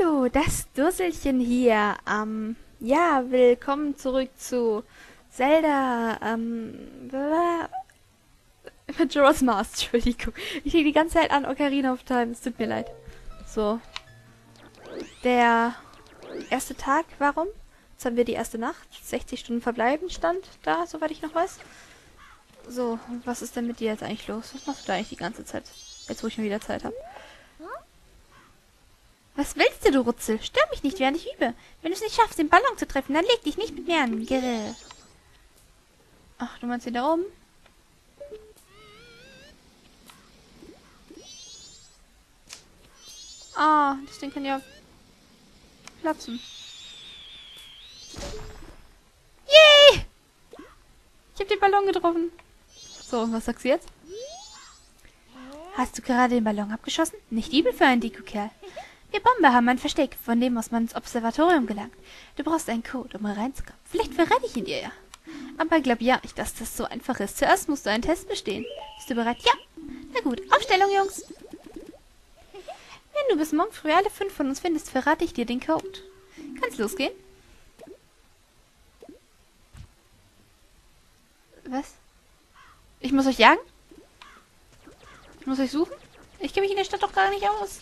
Hallo, das Dusselchen hier. Ja, willkommen zurück zu Zelda, Majora's Mask, Entschuldigung. Ich denke die ganze Zeit an Ocarina of Time, es tut mir leid. So. Der erste Tag, warum? Jetzt haben wir die erste Nacht. 60 Stunden verbleiben stand da, soweit ich noch weiß. So, was ist denn mit dir jetzt eigentlich los? Was machst du da eigentlich die ganze Zeit? Jetzt, wo ich mal wieder Zeit habe. Was willst du, Rutzel? Stör mich nicht, während ich übe. Wenn du es nicht schaffst, den Ballon zu treffen, dann leg dich nicht mit mir an. Grrr. Ach, du meinst den da oben? Ah, das Ding kann ja platzen. Yay! Ich habe den Ballon getroffen. So, was sagst du jetzt? Hast du gerade den Ballon abgeschossen? Nicht übel für einen Deko-Kerl. Wir Bomber haben ein Versteck, von dem aus man ins Observatorium gelangt. Du brauchst einen Code, um mal reinzukommen. Vielleicht verrate ich ihn dir ja. Aber glaub ja nicht, dass das so einfach ist. Zuerst musst du einen Test bestehen. Bist du bereit? Ja. Na gut, Aufstellung, Jungs. Wenn du bis morgen früh alle 5 von uns findest, verrate ich dir den Code. Kann's losgehen? Was? Ich muss euch jagen? Ich muss euch suchen? Ich kenne mich in der Stadt doch gar nicht aus.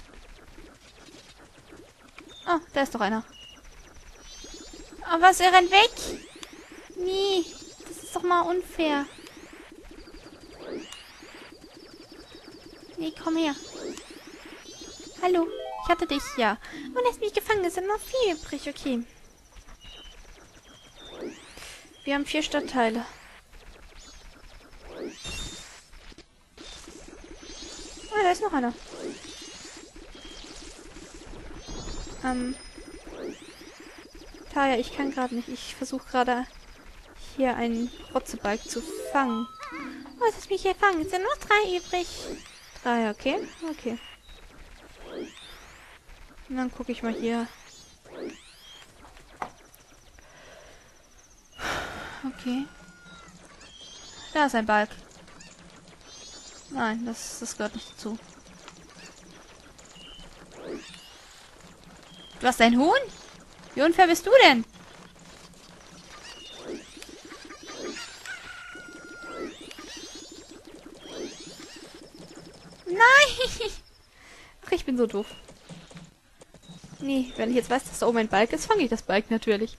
Oh, da ist doch einer. Oh, was? Er rennt weg? Nee, das ist doch mal unfair. Nee, komm her. Hallo, ich hatte dich, ja. Und lässt mich gefangen, es sind noch 4 übrig, okay. Wir haben 4 Stadtteile. Oh, da ist noch einer. Taya, ich kann gerade nicht. Ich versuche gerade hier einen Rotzebalg zu fangen. Oh, jetzt hast mich hier fangen. Es sind nur 3 übrig. 3, okay. Okay. Und dann gucke ich mal hier. Okay. Da ist ein Balg. Nein, das gehört nicht dazu. Du hast ein Huhn? Wie unfair bist du denn? Nein! Ach, ich bin so doof. Nee, wenn ich jetzt weiß, dass da oben ein Balg ist, fange ich das Balg natürlich.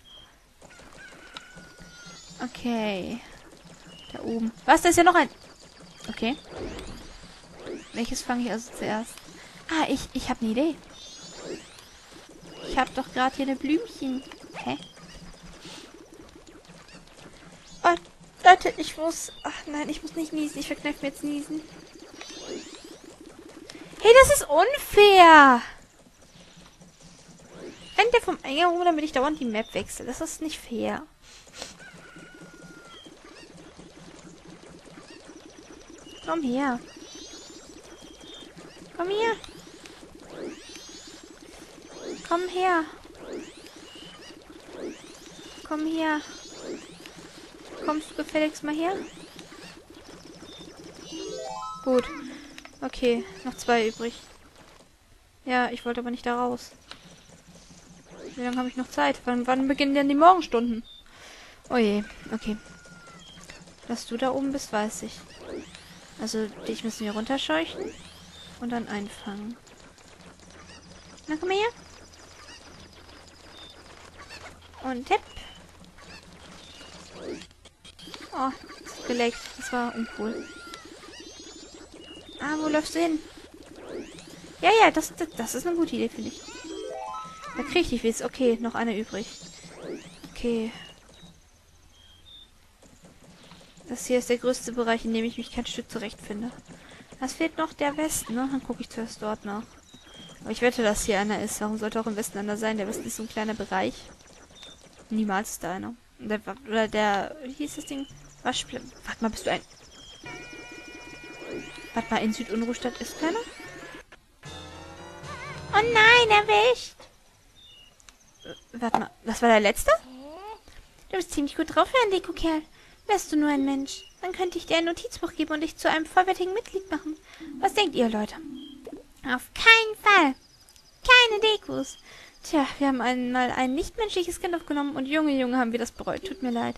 Okay. Da oben. Was? Da ist ja noch ein... Okay. Welches fange ich also zuerst? Ah, ich habe eine Idee. Ich habe doch gerade hier eine Blümchen. Hä? Oh, Leute, ich muss... Ach nein, ich muss nicht niesen. Ich verkneife mir jetzt niesen. Hey, das ist unfair! Rennt der vom Eingang rum, damit ich dauernd die Map wechsle? Das ist nicht fair. Komm her. Komm her. Komm her. Komm her. Kommst du gefälligst mal her? Gut. Okay, noch 2 übrig. Ja, ich wollte aber nicht da raus. Wie lange habe ich noch Zeit? Wann beginnen denn die Morgenstunden? Oh je, okay. Dass du da oben bist, weiß ich. Also, dich müssen wir runterscheuchen und dann einfangen. Na, komm her. Und tipp. Oh, das ist geleckt. Das war uncool. Ah, wo läufst du hin? Ja, ja, das ist eine gute Idee, finde ich. Da kriege ich dich jetzt. Okay, noch einer übrig. Okay. Das hier ist der größte Bereich, in dem ich mich kein Stück zurechtfinde. Das fehlt noch der Westen, ne? Dann gucke ich zuerst dort nach. Aber ich wette, dass hier einer ist. Warum sollte auch im Westen einer sein? Der Westen ist so ein kleiner Bereich. Niemals ist da einer. Oder der... Wie hieß das Ding? Warte mal, bist du ein... Warte mal, in Südunruhstadt ist keiner? Oh nein, erwischt! Warte mal, das war der letzte? Du bist ziemlich gut drauf für einen Deko-Kerl. Wärst du nur ein Mensch, dann könnte ich dir ein Notizbuch geben und dich zu einem vollwertigen Mitglied machen. Was denkt ihr, Leute? Auf keinen Fall. keine Dekos. Tja, wir haben einmal ein nichtmenschliches Kind aufgenommen und Junge, haben wir das bereut. Tut mir leid.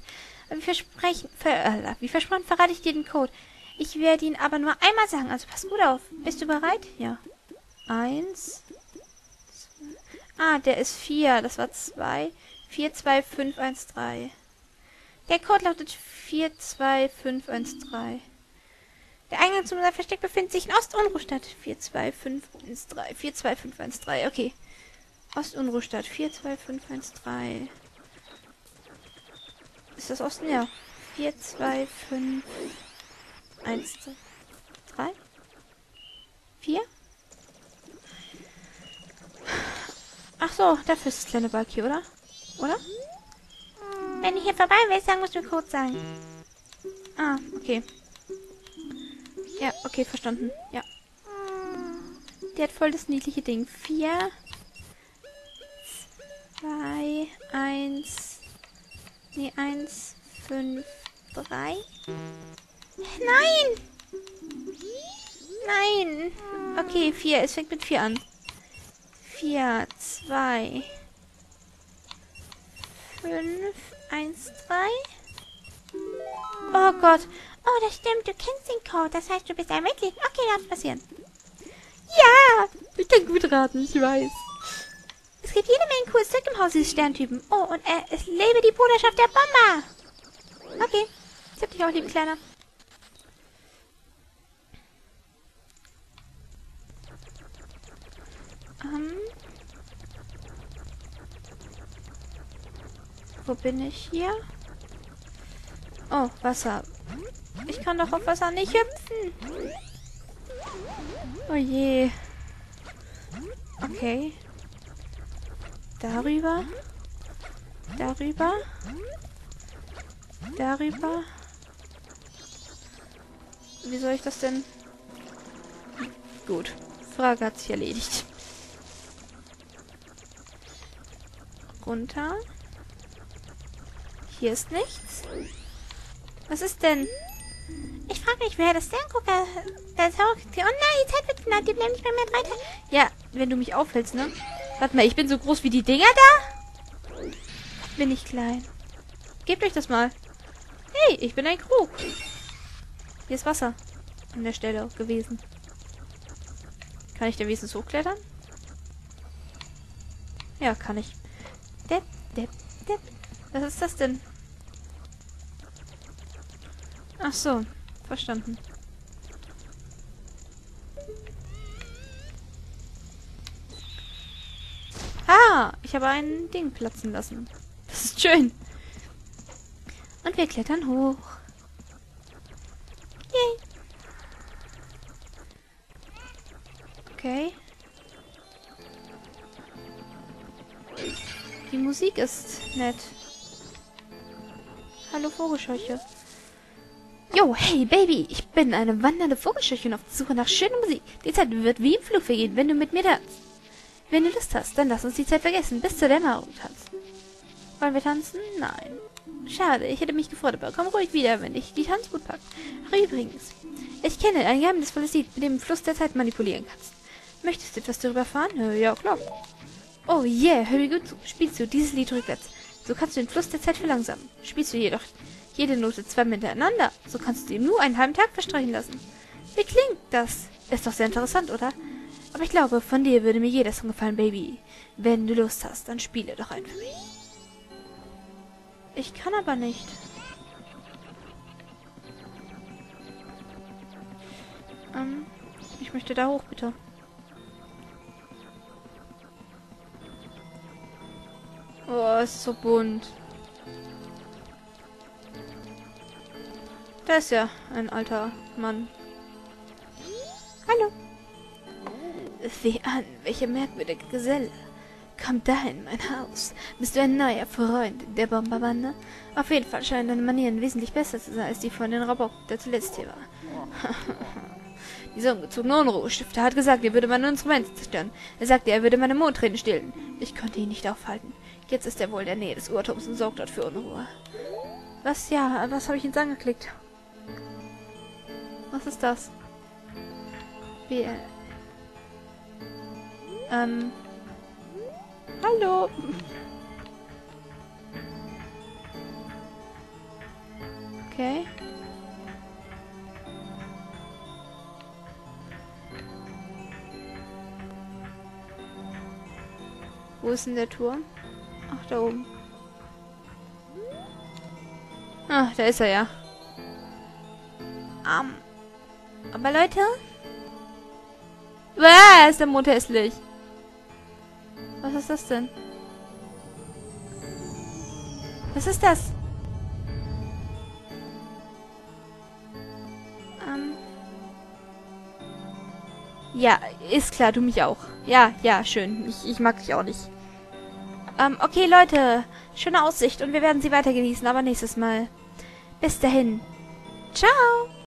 Wie versprochen verrate ich dir den Code. Ich werde ihn aber nur einmal sagen, also pass gut auf. Bist du bereit? Ja. 1. Ah, der ist 4. Das war 2. 42513. Der Code lautet 42513. Der Eingang zu unserem Versteck befindet sich in Ost-Unruhstadt. 42513. 42513. Okay. Ost-Unruhstadt. 42513. Ist das Osten? Ja. 42513. 4? Ach so, dafür ist das kleine Balk hier, oder? Oder? Wenn du hier vorbei willst, dann musst du Code sagen. Ah, okay. Ja, okay, verstanden. Ja. Der hat voll das niedliche Ding. 4, 2, 1, nee, 1, 5, 3. Nein! Nein! Okay, 4. Es fängt mit 4 an. 4, 2, 5, 1, 3. Oh Gott. Oh, das stimmt. Du kennst den Code. Das heißt, du bist ein Mitglied. Okay, darf passieren. Ja! Ich kann gut raten, ich weiß. Es gibt jede Menge cooles Zeug im Haus dieses Sterntypen. Oh, und es lebe die Bruderschaft der Bomber. Okay. Ich hab dich auch lieb, Kleiner. Wo bin ich hier? Oh, Wasser. Ich kann doch auf Wasser nicht hüpfen. Oh je. Okay. Darüber. Darüber. Darüber. Wie soll ich das denn? Gut. Frage hat sich erledigt. Runter. Hier ist nichts. Was ist denn? Ich frage mich, wer das Sterngucker... Das oh nein, die Zeit wird knapp. Die bleiben nicht mehr weiter. Ja, wenn du mich aufhältst, ne? Warte mal, ich bin so groß wie die Dinger da? Bin ich klein. Gebt euch das mal. Hey, ich bin ein Krug. Hier ist Wasser. An der Stelle gewesen. Kann ich da wenigstens hochklettern? Ja, kann ich. Depp, depp, depp. Was ist das denn? Ach so, verstanden. Ah, ich habe ein Ding platzen lassen. Das ist schön. Und wir klettern hoch. Yay. Okay. Die Musik ist nett. Hallo Vogelscheuche. Jo, hey Baby, ich bin eine wandernde Vogelscheuche und auf der Suche nach schöner Musik. Die Zeit wird wie im Flug vergehen, wenn du mit mir tanzt. Wenn du Lust hast, dann lass uns die Zeit vergessen, bis zur Dämmerung tanzen. Wollen wir tanzen? Nein. Schade, ich hätte mich gefreut, aber komm ruhig wieder, wenn dich die Tanzwut packt. Ach übrigens, ich kenne ein geheimnisvolles Lied, mit dem du den Fluss der Zeit manipulieren kannst. Möchtest du etwas darüber erfahren? Ja, klar. Oh yeah, hör mir gut zu. Spielst du dieses Lied rückwärts, so kannst du den Fluss der Zeit verlangsamen. Spielst du jedoch jede Note zweimal hintereinander, so kannst du ihm nur einen halben Tag verstreichen lassen. Wie klingt das? Ist doch sehr interessant, oder? Aber ich glaube, von dir würde mir jeder Song gefallen, Baby. Wenn du Lust hast, dann spiele doch einen für mich. Ich kann aber nicht. Ich möchte da hoch, bitte. Oh, es ist so bunt. Da ist ja ein alter Mann. Hallo. Sieh an, welcher merkwürdige Geselle. Komm da in mein Haus. Bist du ein neuer Freund der Bomberbande? Auf jeden Fall scheinen deine Manieren wesentlich besser zu sein als die von den Rabauken, der zuletzt hier war. Dieser ungezogene Unruhestifter hat gesagt, er würde meine Instrumente zerstören. Er sagte, er würde meine Mondtränen stillen. Ich konnte ihn nicht aufhalten. Jetzt ist er wohl in der Nähe des Uhrturms und sorgt dort für Unruhe. Was? Ja, was habe ich jetzt angeklickt? Was ist das? Wir... Hallo. Okay. Wo ist denn der Turm? Ach, da oben. Ah, da ist er ja. Aber Leute, Ist der Mond hässlich. Was ist das denn? was ist das? Ja, ist klar, du mich auch. Ja, ja, schön. Ich mag dich auch nicht. Okay, Leute, schöne Aussicht und wir werden sie weiter genießen, aber nächstes Mal. Bis dahin. Ciao!